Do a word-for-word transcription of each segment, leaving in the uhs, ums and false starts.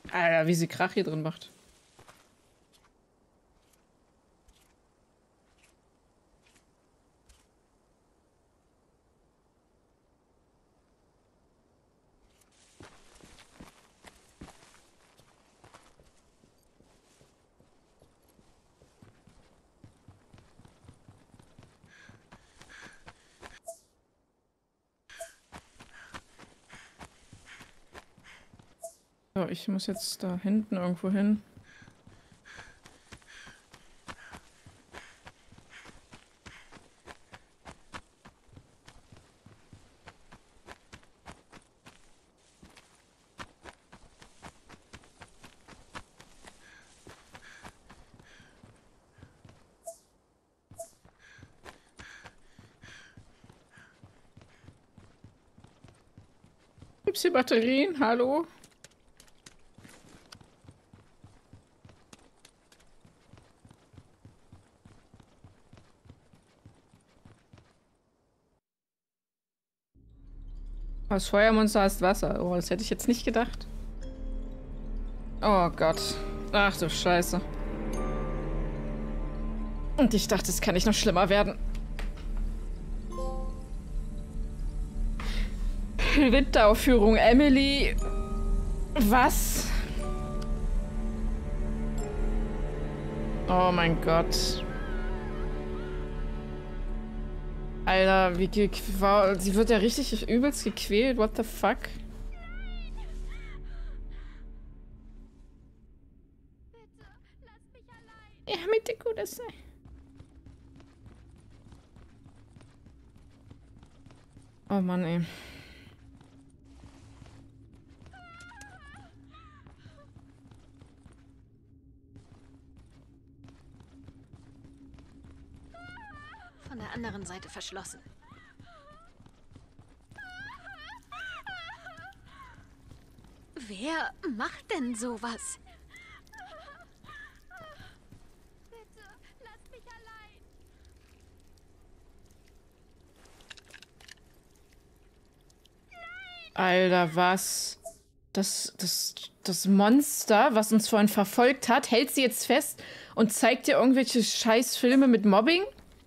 Alter, wie sie Krach hier drin macht. So, ich muss jetzt da hinten irgendwo hin. Gibt's hier Batterien? Hallo? Das Feuermonster heißt Wasser. Oh, das hätte ich jetzt nicht gedacht. Oh Gott. Ach du Scheiße. Und ich dachte, es kann nicht noch schlimmer werden. Winteraufführung. Emily. Was? Oh mein Gott. Alter, wie ge wow, sie wird ja richtig übelst gequält. What the fuck? Bitte, lass mich allein. Ja, mit der Kuh das sei. Oh Mann, ey. Von der anderen Seite verschlossen. Wer macht denn sowas? Bitte, lass mich allein. Alter, was? Das, das, das Monster, was uns vorhin verfolgt hat, hält sie jetzt fest und zeigt dir irgendwelche Scheißfilme mit Mobbing?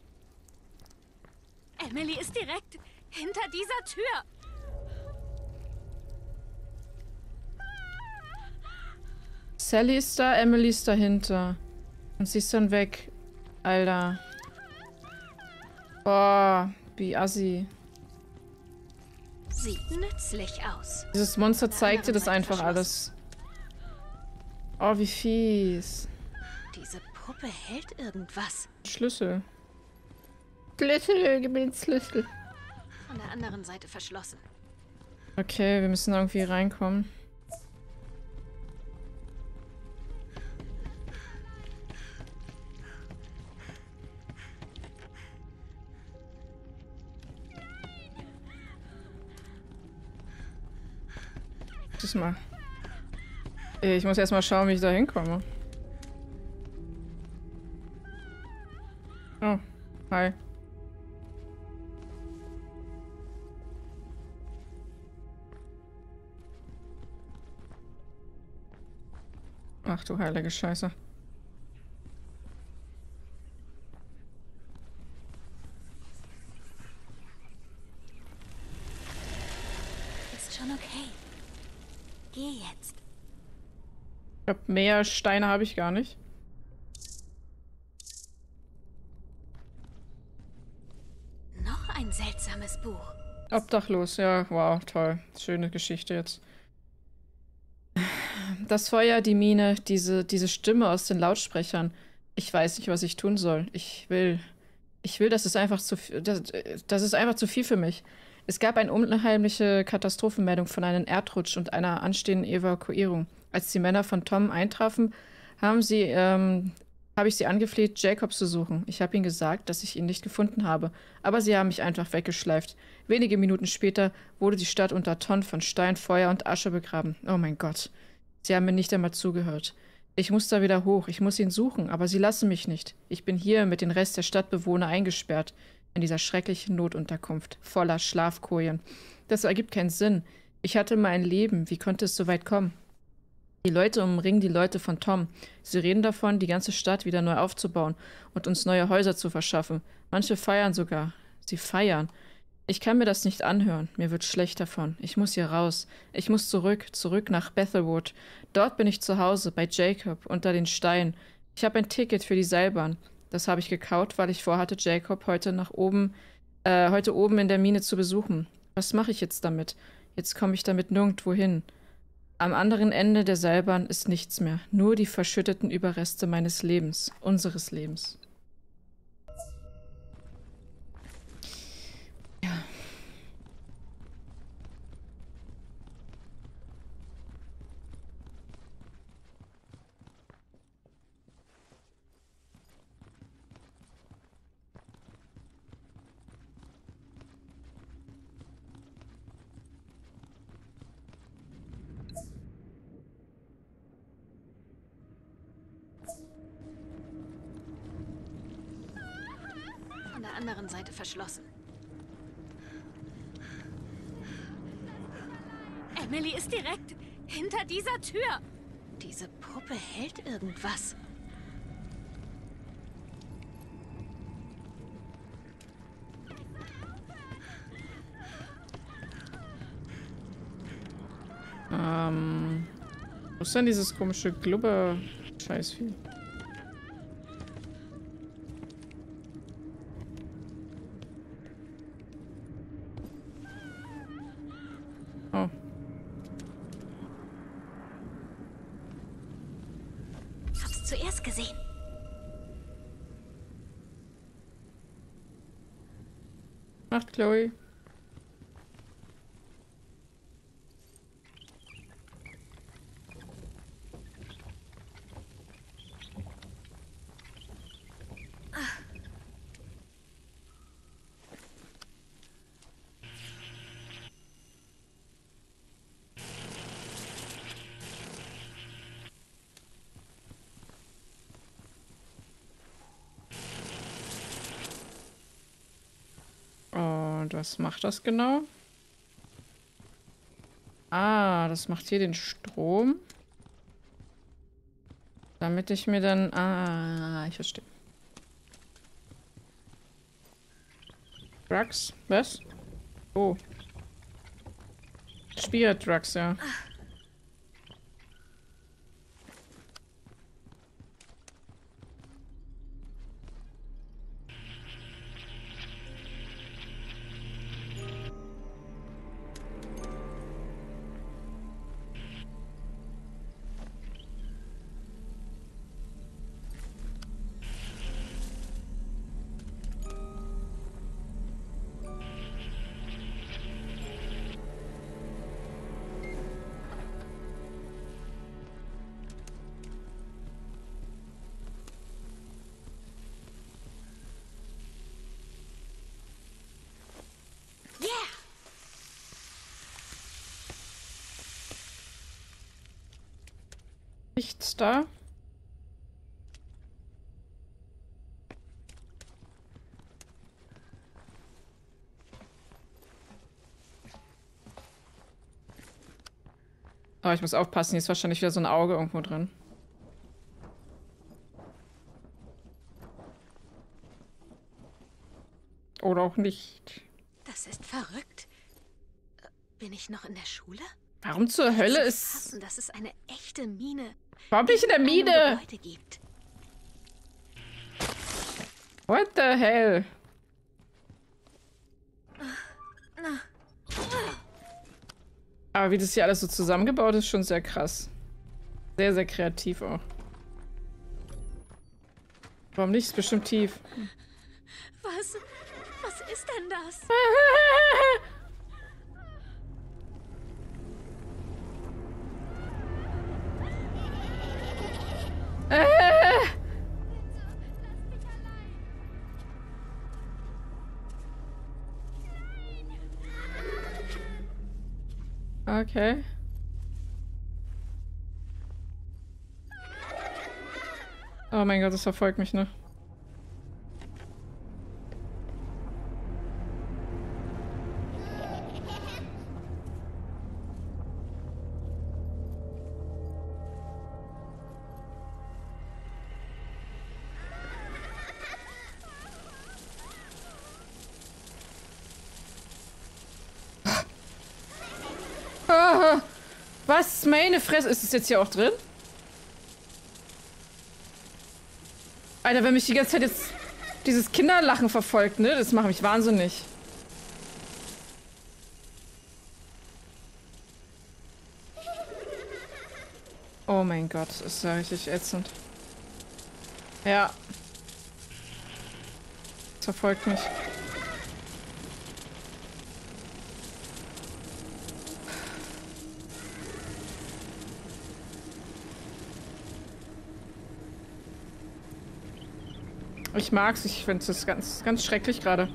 Emily ist direkt hinter dieser Tür. Sally ist da, Emily ist dahinter. Und sie ist dann weg. Alter. Boah, wie assi. Sieht nützlich aus. Dieses Monster zeigt dir das Seite einfach alles. Oh, wie fies. Diese Puppe hält irgendwas. Schlüssel. Schlüssel, gib mir den Schlüssel. Von der anderen Seite verschlossen. Okay, wir müssen irgendwie reinkommen. Das mal. Ich muss erstmal schauen, wie ich da hinkomme. Oh, hi. Ach du heilige Scheiße. Ist schon okay. Geh jetzt. Ich glaube, mehr Steine habe ich gar nicht. Noch ein seltsames Buch. Obdachlos, ja, wow, toll. Schöne Geschichte jetzt. Das Feuer, die Mine, diese, diese Stimme aus den Lautsprechern. Ich weiß nicht, was ich tun soll. Ich will. Ich will, das ist einfach zu viel. Das, das ist einfach zu viel für mich. Es gab eine unheimliche Katastrophenmeldung von einem Erdrutsch und einer anstehenden Evakuierung. Als die Männer von Tom eintrafen, haben sie, ähm, habe ich sie angefleht, Jacob zu suchen. Ich habe ihnen gesagt, dass ich ihn nicht gefunden habe, aber sie haben mich einfach weggeschleift. Wenige Minuten später wurde die Stadt unter Tonnen von Stein, Feuer und Asche begraben. Oh mein Gott. Sie haben mir nicht einmal zugehört. Ich muss da wieder hoch, ich muss ihn suchen, aber sie lassen mich nicht. Ich bin hier mit dem Rest der Stadtbewohner eingesperrt, in dieser schrecklichen Notunterkunft, voller Schlafkojen. Das ergibt keinen Sinn. Ich hatte mal ein Leben, wie konnte es so weit kommen? Die Leute umringen die Leute von Tom. Sie reden davon, die ganze Stadt wieder neu aufzubauen und uns neue Häuser zu verschaffen. Manche feiern sogar. Sie feiern. Ich kann mir das nicht anhören. Mir wird schlecht davon. Ich muss hier raus. Ich muss zurück, zurück nach Bethelwood. Dort bin ich zu Hause, bei Jacob, unter den Steinen. Ich habe ein Ticket für die Seilbahn. Das habe ich gekauft, weil ich vorhatte, Jacob heute nach oben, äh, heute oben in der Mine zu besuchen. Was mache ich jetzt damit? Jetzt komme ich damit nirgendwo hin. Am anderen Ende der Seilbahn ist nichts mehr. Nur die verschütteten Überreste meines Lebens. Unseres Lebens. Ja. Von der anderen Seite verschlossen. Emily ist direkt hinter dieser Tür. Diese Puppe hält irgendwas. Ähm. Wo ist denn dieses komische Glubber-Scheißvieh? Oh. Hab's zuerst gesehen. Macht Chloe. Und was macht das genau? Ah, das macht hier den Strom. Damit ich mir dann... Ah, ich verstehe. Drugs? Was? Oh. Spirit Drugs, ja. Nichts da. Oh, ich muss aufpassen, hier ist wahrscheinlich wieder so ein Auge irgendwo drin. Oder auch nicht. Das ist verrückt. Äh, Bin ich noch in der Schule? Warum zur Hölle Zu ist... fassen, dass es eine echte Mine Warum bin ich in der einem Mine? Gebäude gibt. What the hell? Aber wie das hier alles so zusammengebaut ist, schon sehr krass. Sehr, sehr kreativ auch. Warum nicht? Ist bestimmt tief. Was? Was ist denn das? Okay. Oh mein Gott, das verfolgt mich, ne? Was? Meine Fresse. Ist es jetzt hier auch drin? Alter, wenn mich die ganze Zeit jetzt dieses Kinderlachen verfolgt, ne? Das macht mich wahnsinnig. Oh mein Gott, das ist ja richtig ätzend. Ja. Das verfolgt mich. Ich mag's, ich finde es ganz, ganz schrecklich gerade.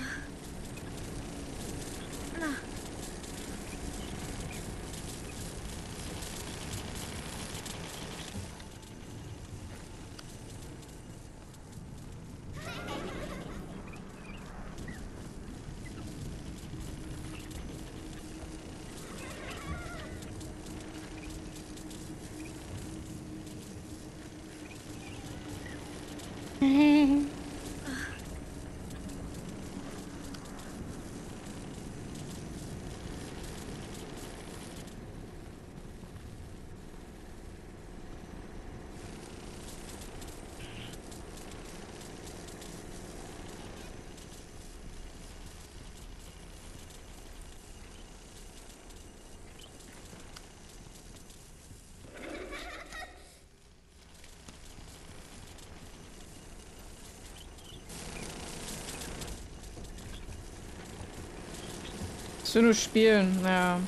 Ich will nur spielen, ja.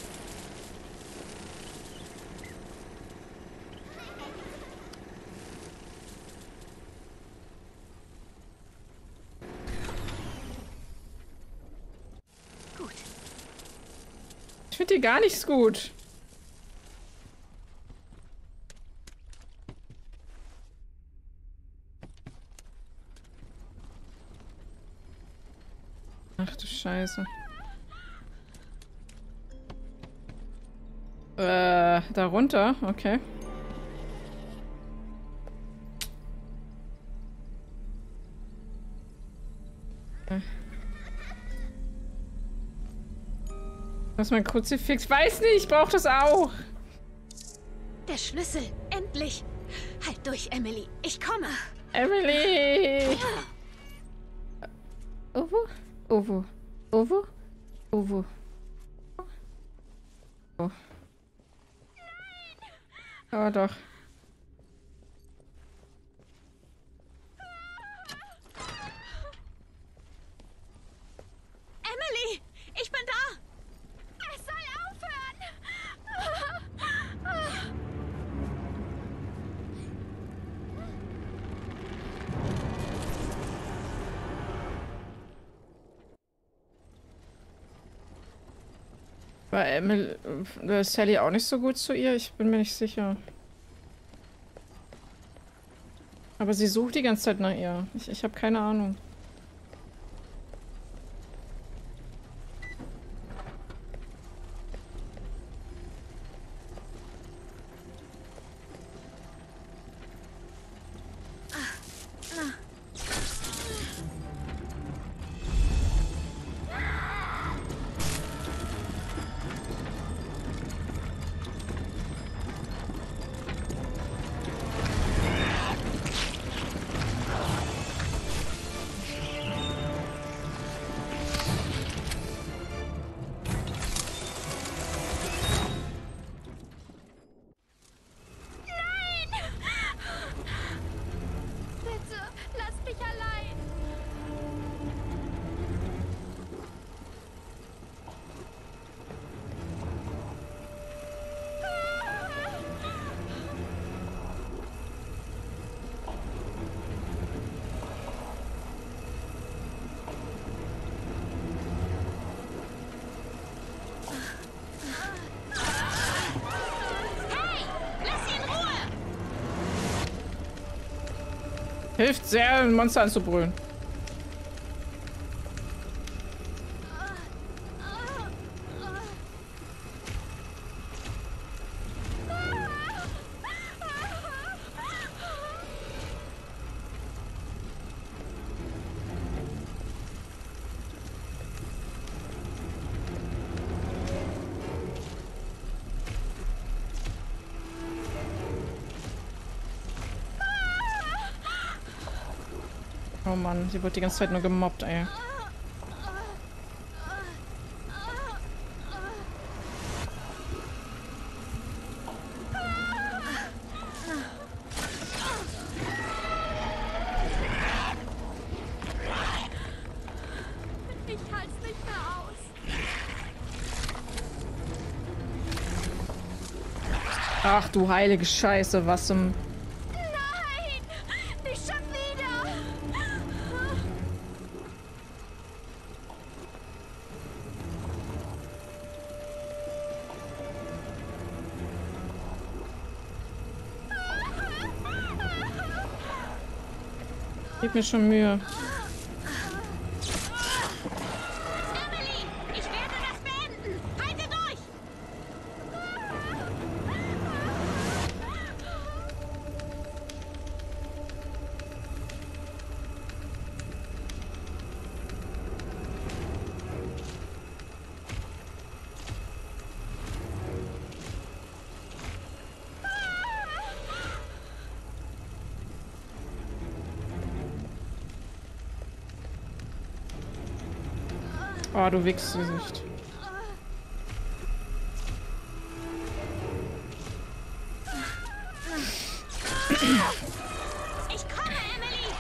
Gut. Ich finde die gar nichts gut. Ach du Scheiße. Äh, da runter? Okay. okay. Was ist mein Kruzifix? Weiß nicht, ich brauche das auch. Der Schlüssel, endlich. Halt durch, Emily. Ich komme. Emily! Uwu? Uwu? Uwu? Uwu? Oh. Oh, doch. Emily, ich bin da. Es soll aufhören. War Emily, äh, Sally auch nicht so gut zu ihr? Ich bin mir nicht sicher. Aber sie sucht die ganze Zeit nach ihr. Ich, ich habe keine Ahnung. Hilft sehr, ein Monster anzubrüllen. Oh Mann, sie wird die ganze Zeit nur gemobbt, ey. Ach du heilige Scheiße, was zum... Nein! Nicht schon wieder! Gib mir schon Mühe. Emily, ich werde das beenden! Halte durch! Oh, du Wichsgesicht. Ich komme, Emily!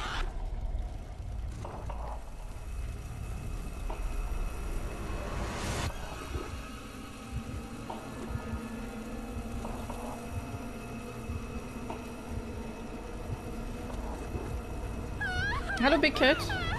Hallo, Big Cat.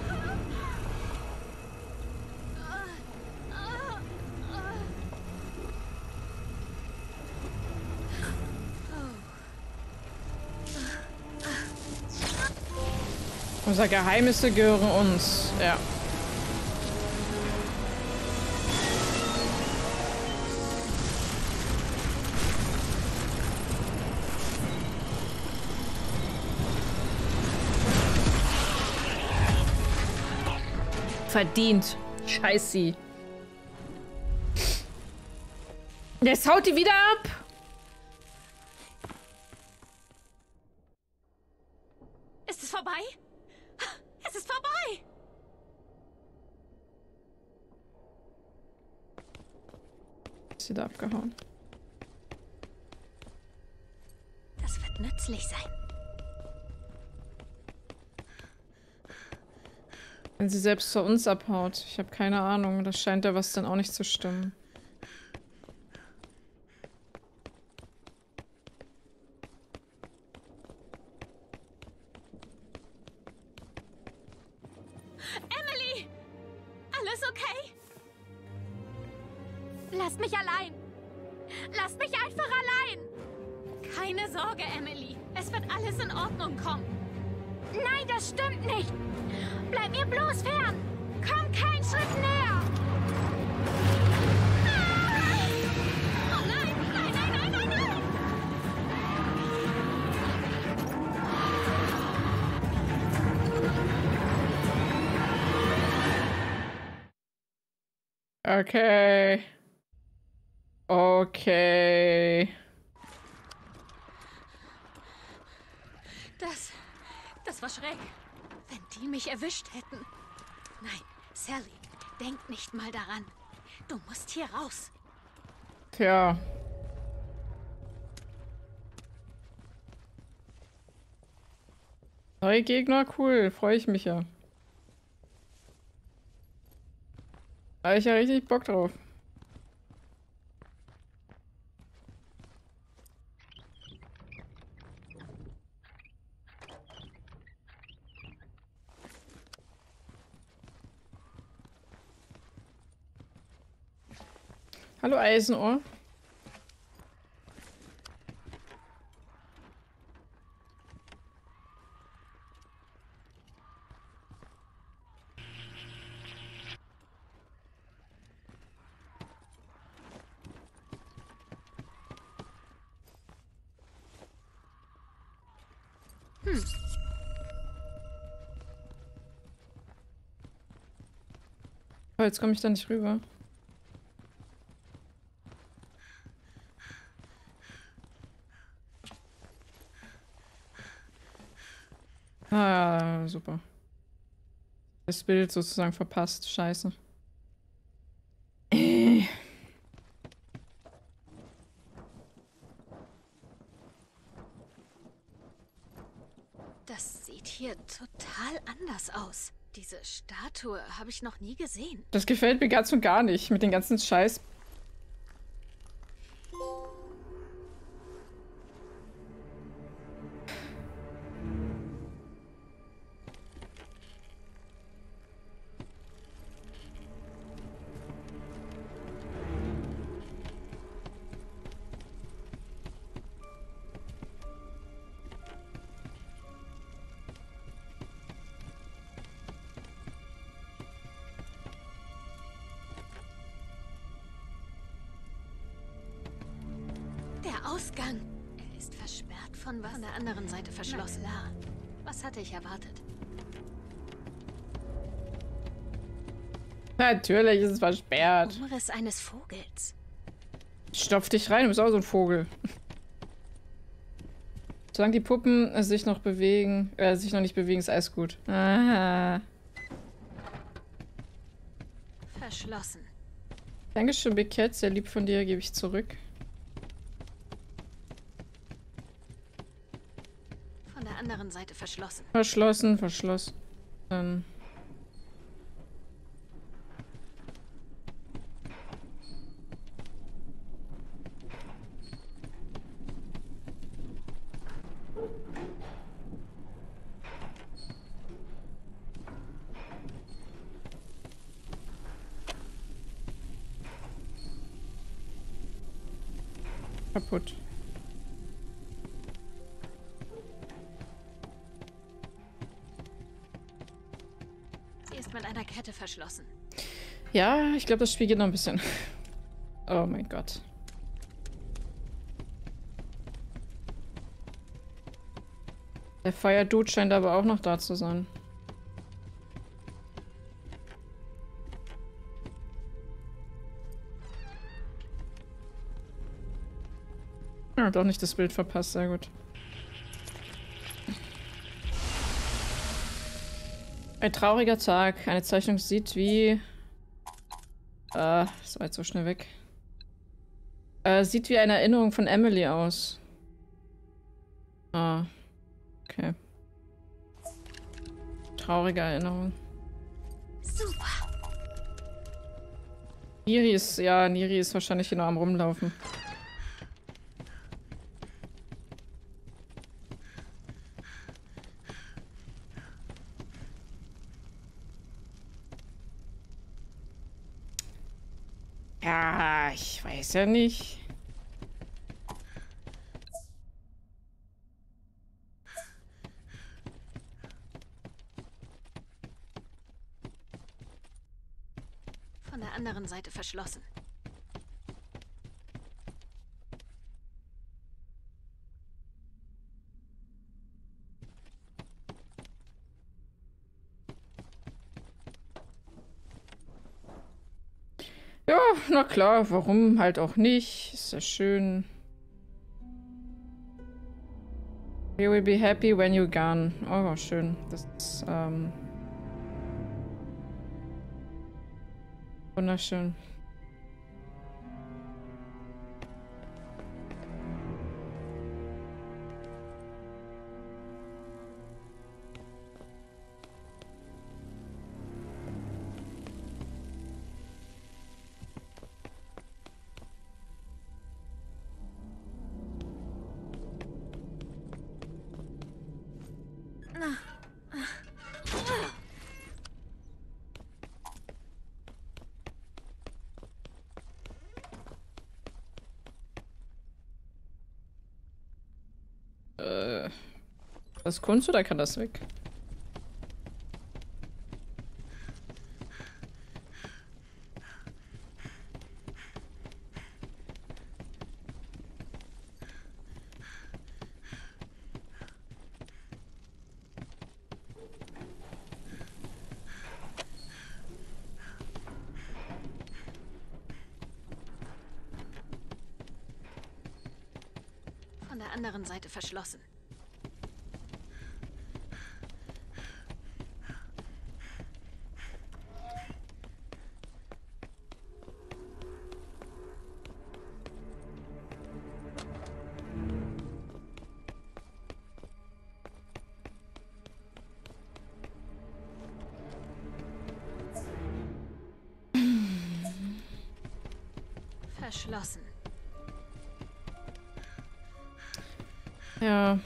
Unsere Geheimnisse gehören uns. Ja. Verdient. Scheiß sie. Jetzt haut die wieder ab. Ist es vorbei? Es ist vorbei! Ist sie da abgehauen? Das wird nützlich sein. Wenn sie selbst zu uns abhaut. Ich habe keine Ahnung. Das scheint ja was dann auch nicht zu stimmen. Emily! Alles okay? Lasst mich allein! Lasst mich einfach allein! Keine Sorge, Emily. Es wird alles in Ordnung kommen. Nein, das stimmt nicht! Bleib mir bloß fern! Komm keinen Schritt näher! Ah! Oh nein! Nein, nein, nein, nein, nein! Okay. Okay. Das... das war schräg. Wenn die mich erwischt hätten. Nein, Sally, denk nicht mal daran. Du musst hier raus. Tja. Neue Gegner, cool. Freue ich mich ja. Da hab ich ja richtig Bock drauf. Hallo Eisenohr. Hm. Oh, jetzt komme ich da nicht rüber. Ah, super. das Bild sozusagen verpasst. Scheiße. Äh. Das sieht hier total anders aus. Diese Statue habe ich noch nie gesehen. Das gefällt mir ganz und gar nicht mit den ganzen Scheiß. Ausgang. Er ist versperrt von was? Von der anderen Seite verschlossen. Na, was hatte ich erwartet? Natürlich ist es versperrt. Umriss eines Vogels. Stopf dich rein, du bist auch so ein Vogel. Solange die Puppen sich noch bewegen, äh, sich noch nicht bewegen, ist alles gut. Aha. Verschlossen. Dankeschön, Big Cat, sehr lieb von dir, gebe ich zurück. Von der anderen Seite verschlossen. Verschlossen, verschlossen. Dann. Kaputt. Sie ist mit einer Kette verschlossen. Ja, ich glaube, das Spiel geht noch ein bisschen. Oh mein Gott. Der Fire Dude scheint aber auch noch da zu sein. Ja, doch nicht das Bild verpasst, sehr gut. Ein trauriger Tag. Eine Zeichnung sieht wie... Äh, das war jetzt so schnell weg. Äh, sieht wie eine Erinnerung von Emily aus. Ah. Okay. Traurige Erinnerung. Super. Niri ist... Ja, Niri ist wahrscheinlich hier nur am Rumlaufen. Ja, ich weiß ja nicht. Von der anderen Seite verschlossen. Ja, na klar, warum halt auch nicht? Ist ja schön. You will be happy when you're gone. Oh, schön. Das ist, ähm... wunderschön. Äh, das ist Kunst oder kann das weg? Von der anderen Seite verschlossen. Verschlossen. Ja.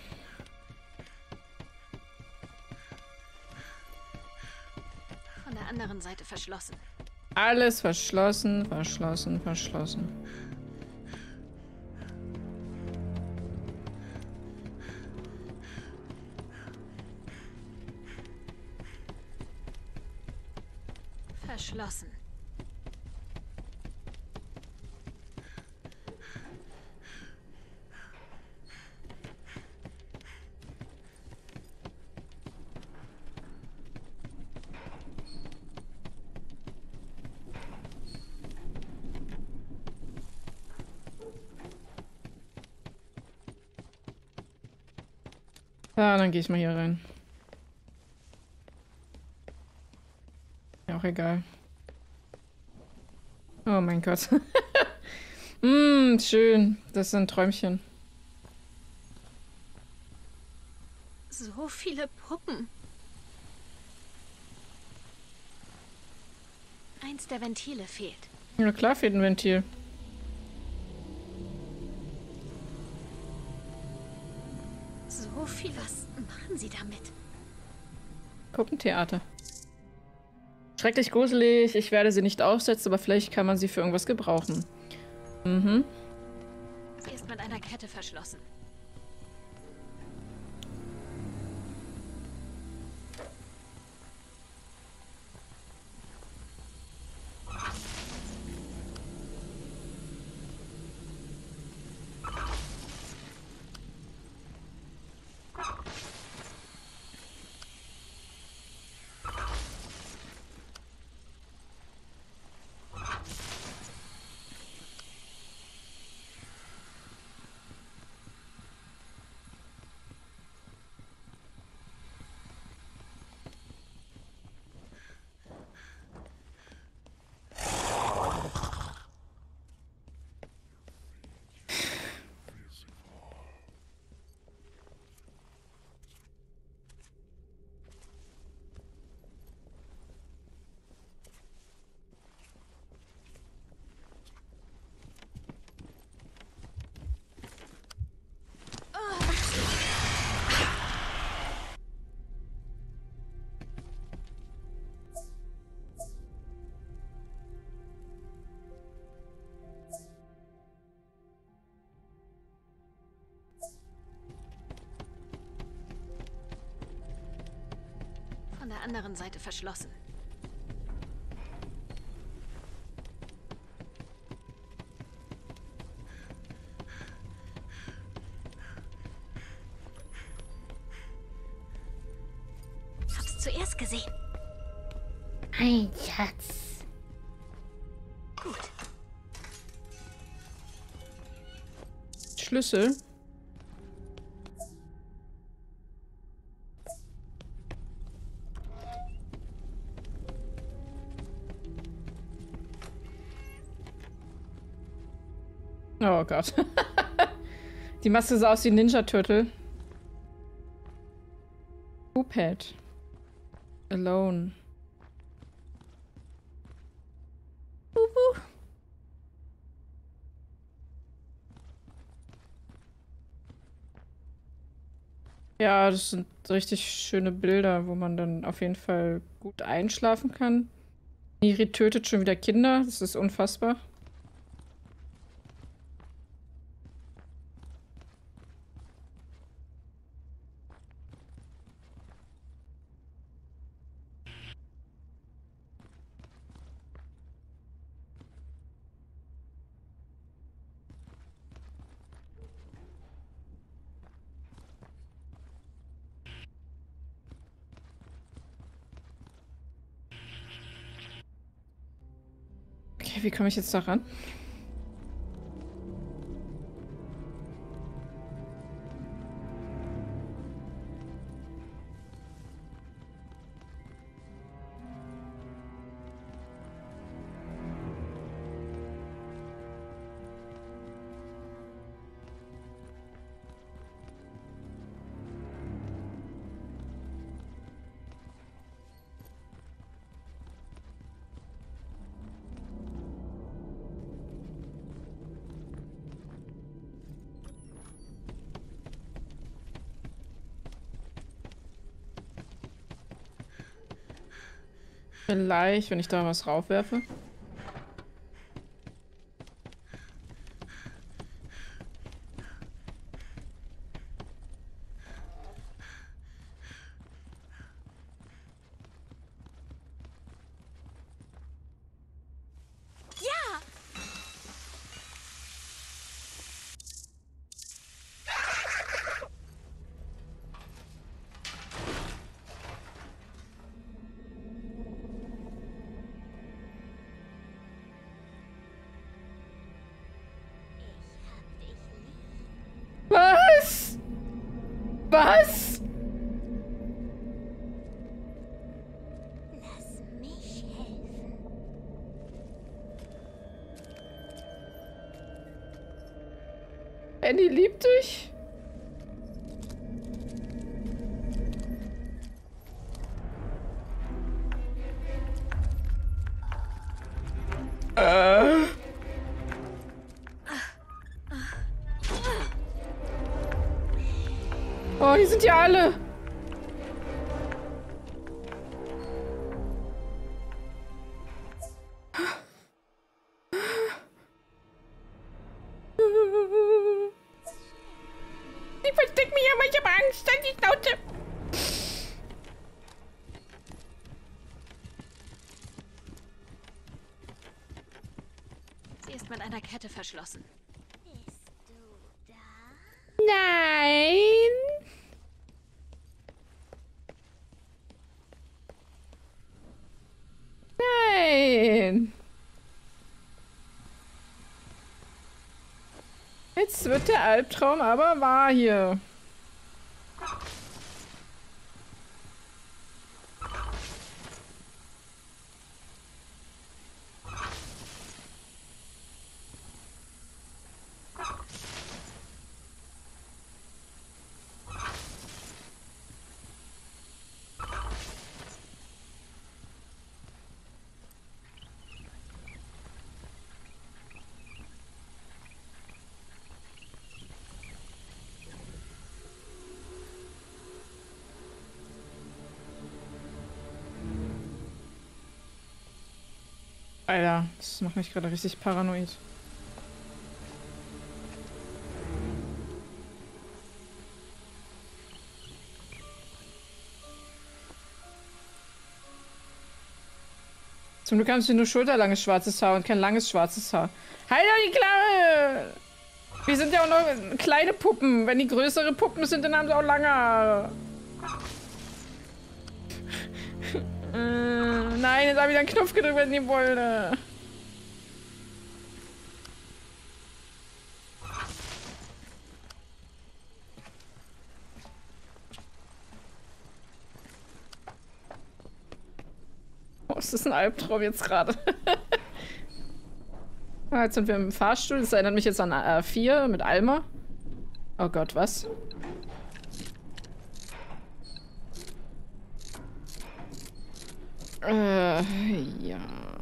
Von der anderen Seite verschlossen. Alles verschlossen, verschlossen, verschlossen. Verschlossen. Ja, dann gehe ich mal hier rein. Ja, auch egal. Oh mein Gott. mm, schön. Das sind Träumchen. So viele Puppen. Eins der Ventile fehlt. Ja klar, fehlt ein Ventil. So viel. Was machen Sie damit? Puppentheater. Schrecklich gruselig. Ich werde sie nicht aufsetzen, aber vielleicht kann man sie für irgendwas gebrauchen. Mhm. Sie ist mit einer Kette verschlossen. Von der anderen Seite verschlossen. Hab's zuerst gesehen. Ein Schatz. Gut. Schlüssel. Oh Gott. Die Maske sah aus wie ein Ninja-Turtle. Poophead. Alone. Uhu. Ja, das sind richtig schöne Bilder, wo man dann auf jeden Fall gut einschlafen kann. Niri tötet schon wieder Kinder. Das ist unfassbar. Okay, wie komme ich jetzt da ran? Vielleicht, wenn ich da was raufwerfe. Was? Was? Lass mich helfen. Annie liebt dich? Äh. Oh, hier sind ja alle. Ich versteck mich, aber ich habe Angst, dass ich laute. Sie ist mit einer Kette verschlossen. Bist du da? Nein. Nein. Jetzt wird der Albtraum aber wahr hier. Alter, das macht mich gerade richtig paranoid. Zum Glück haben sie nur schulterlanges schwarzes Haar und kein langes schwarzes Haar. Halt doch die Klappe! Wir sind ja auch noch kleine Puppen. Wenn die größere Puppen sind, dann haben sie auch lange Haare. äh, nein, jetzt habe ich einen Knopf gedrückt, wenn ich nicht wollte. Oh, ist das ein Albtraum jetzt gerade? Ah, jetzt sind wir im Fahrstuhl. Das erinnert mich jetzt an äh, vier mit Alma. Oh Gott, was? Äh, ja.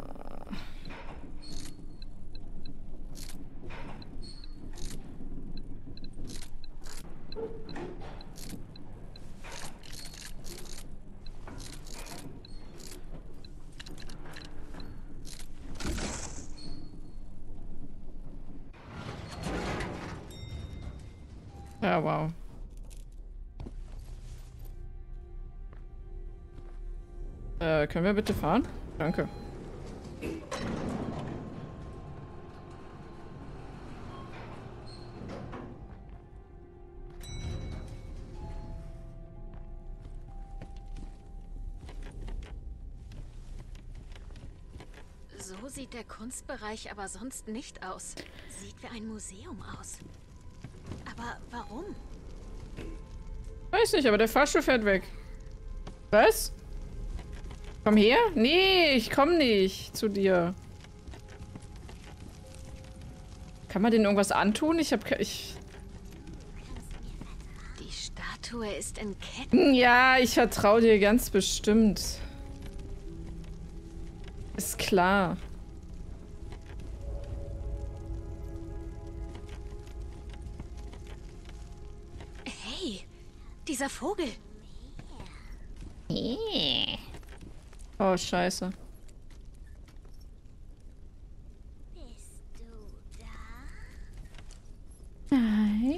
Ja, wow. Äh, können wir bitte fahren? Danke. So sieht der Kunstbereich aber sonst nicht aus. Sieht wie ein Museum aus. Aber warum? Weiß nicht, aber der Fahrstuhl fährt weg. Was? Komm her? Nee, ich komm nicht zu dir. Kann man denen irgendwas antun? Ich hab... Ich... Die Statue ist in Ketten. Ja, ich vertraue dir ganz bestimmt. Ist klar. Hey, dieser Vogel. Yeah. Oh, scheiße. Bist du da? Nein.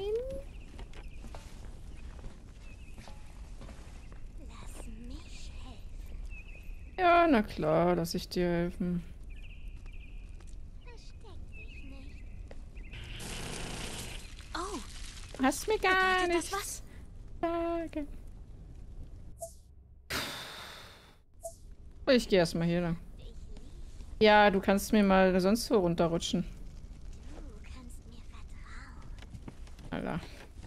Lass mich helfen. Ja, na klar, lass ich dir helfen. Versteck dich nicht. Oh, Hast mir gar bedeutet nichts das was? sagen. Ich gehe erstmal hier lang. Ich lieb. Ja, du kannst mir mal sonst wo runterrutschen. Du kannst mir vertrauen. Alter.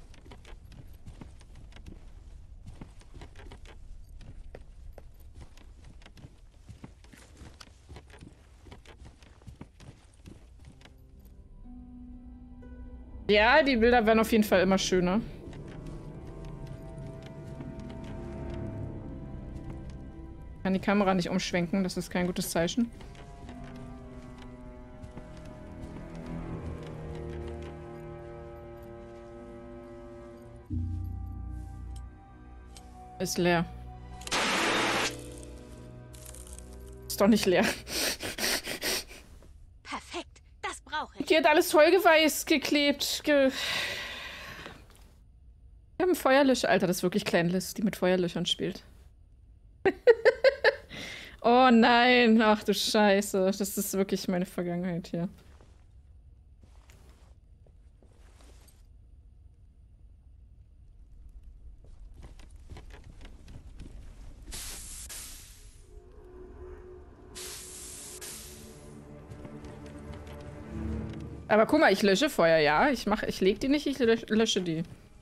Ja, die Bilder werden auf jeden Fall immer schöner. Kann die Kamera nicht umschwenken, das ist kein gutes Zeichen. Ist leer. Ist doch nicht leer. Perfekt, das brauche ich. Die hat alles vollgeweißt geklebt. Ge Wir haben Feuerlöscher. Alter, das ist wirklich Kleinlist, die mit Feuerlöchern spielt. Oh nein, ach du Scheiße. Das ist wirklich meine Vergangenheit hier. Aber guck mal, ich lösche Feuer, ja. Ich mach, ich leg die nicht, ich lö- lösche die.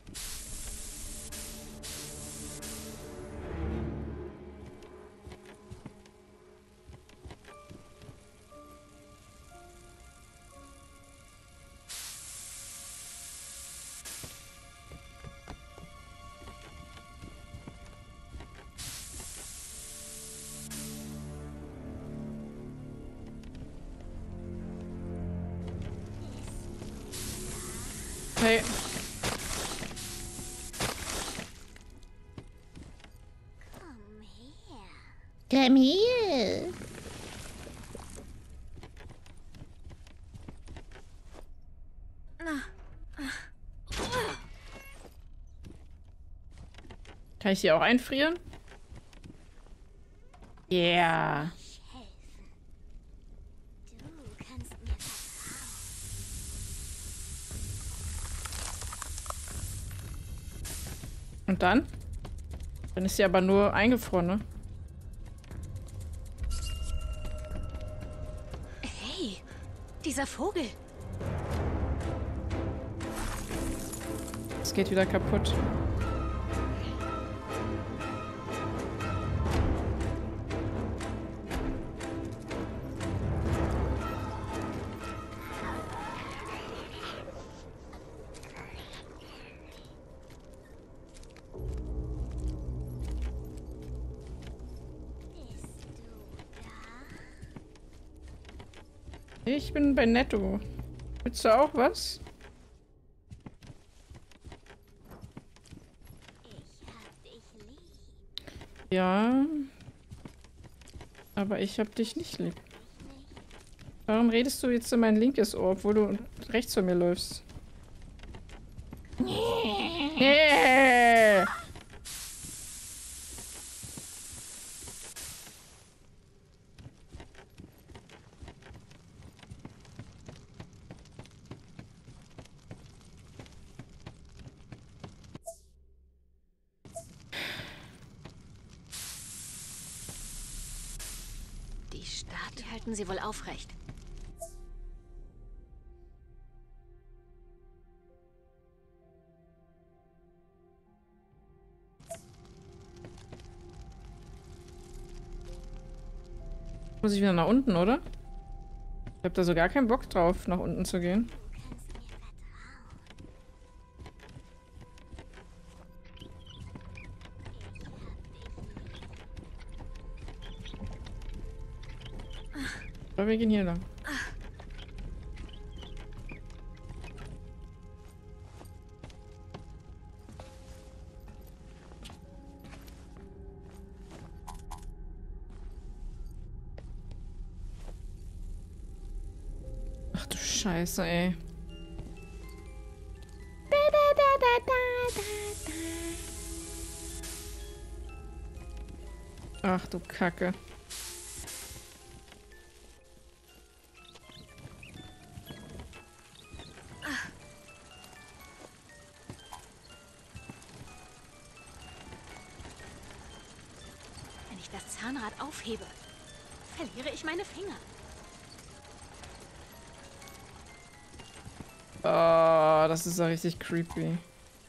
Hey. Komm her. Komm hier. Kann ich die auch einfrieren? Yeah. Ich helfen. Du kannst mir vertrauen. Und dann? Dann ist sie aber nur eingefroren, ne? Hey, dieser Vogel. Es geht wieder kaputt. Bist du da? Ich bin bei Netto. Willst du auch was? Ich hab dich lieb. Ja. Aber ich hab dich nicht lieb. Warum redest du jetzt in mein linkes Ohr, obwohl du rechts von mir läufst? Yeah. Die Statue halten sie wohl aufrecht. Muss ich wieder nach unten, oder? Ich hab da so gar keinen Bock drauf, nach unten zu gehen. Du kannst mir vertrauen. Aber wir gehen hier lang. Scheiße, ey. Ach du Kacke. Wenn ich das Zahnrad aufhebe, verliere ich meine Finger. Oh, das ist ja richtig creepy.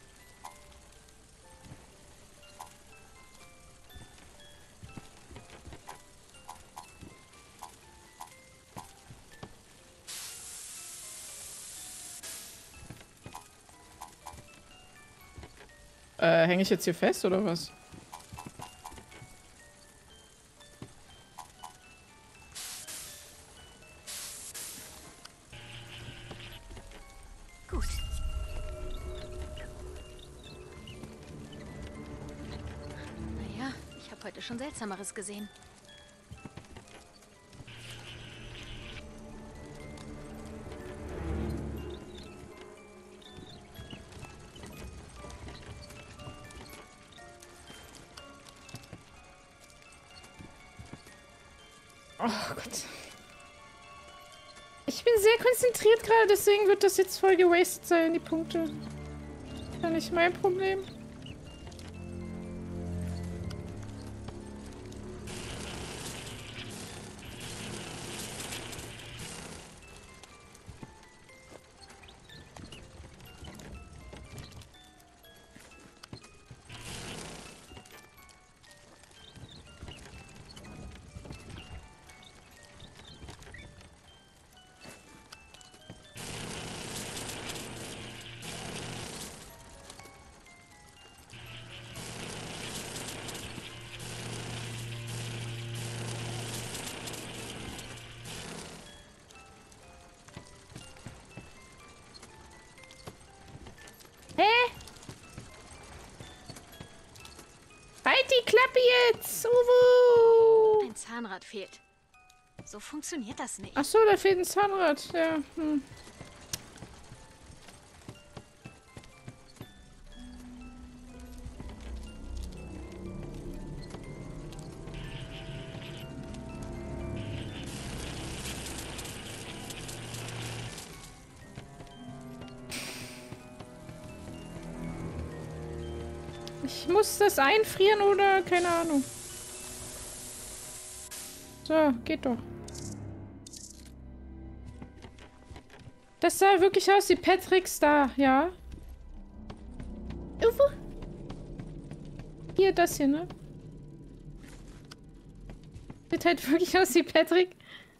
Äh, hänge ich jetzt hier fest oder was? Gut. Naja, ich habe heute schon Seltsameres gesehen. Oh Gott. Ich bin sehr konzentriert gerade, deswegen wird das jetzt voll gewastet sein, die Punkte. Ja, nicht mein Problem. Halt die Klappe jetzt! Uwu! Ein Zahnrad fehlt. So funktioniert das nicht. Ach so, da fehlt ein Zahnrad. Ja. Hm. Ich muss das einfrieren oder keine Ahnung. So, geht doch. Das sah wirklich aus wie Patrick Star, ja. Ufu. Hier, das hier, ne? Sieht halt wirklich aus wie Patrick.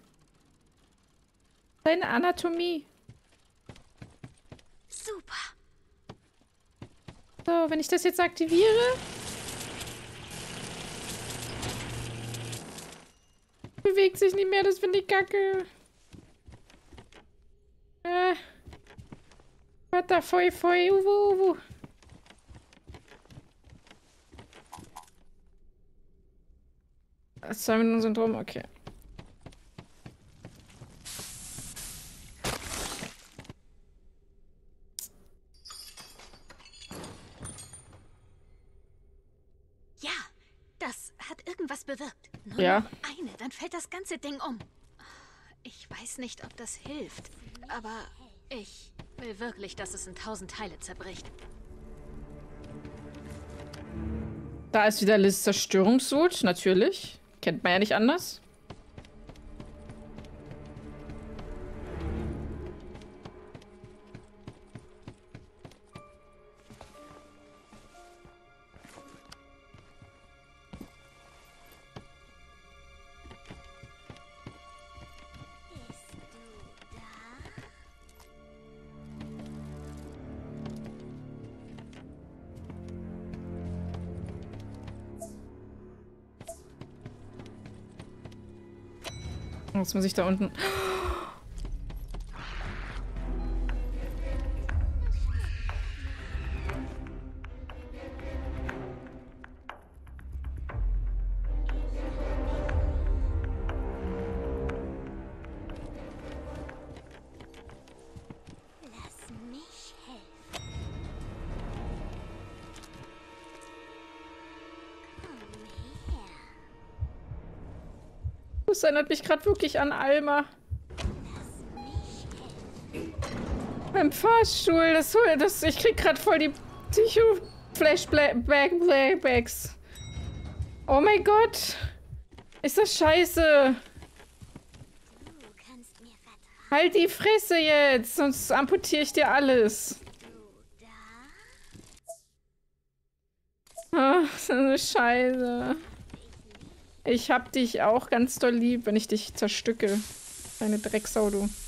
Seine Anatomie. Super. So, wenn ich das jetzt aktiviere... Bewegt sich nicht mehr, das finde ich kacke. Äh. Warte, foi, foi, uwu, uwu. Zwei Minuten sind rum, okay. Ja, das hat irgendwas bewirkt. Nur Ja. noch eine, dann fällt das ganze Ding um. Ich weiß nicht, ob das hilft, aber ich will wirklich, dass es in tausend Teile zerbricht. Da ist wieder Liz Zerstörungswut, natürlich. Kennt man ja nicht anders. Bist du da? Jetzt muss ich da unten... Das erinnert mich gerade wirklich an Alma. Beim Fahrstuhl, das, das, ich krieg gerade voll die Psycho-Flashbacks. Oh mein Gott. Ist das scheiße. Halt die Fresse jetzt, sonst amputiere ich dir alles. Ach, das ist eine Scheiße. Ich hab dich auch ganz doll lieb, wenn ich dich zerstücke. Deine Drecksau, du.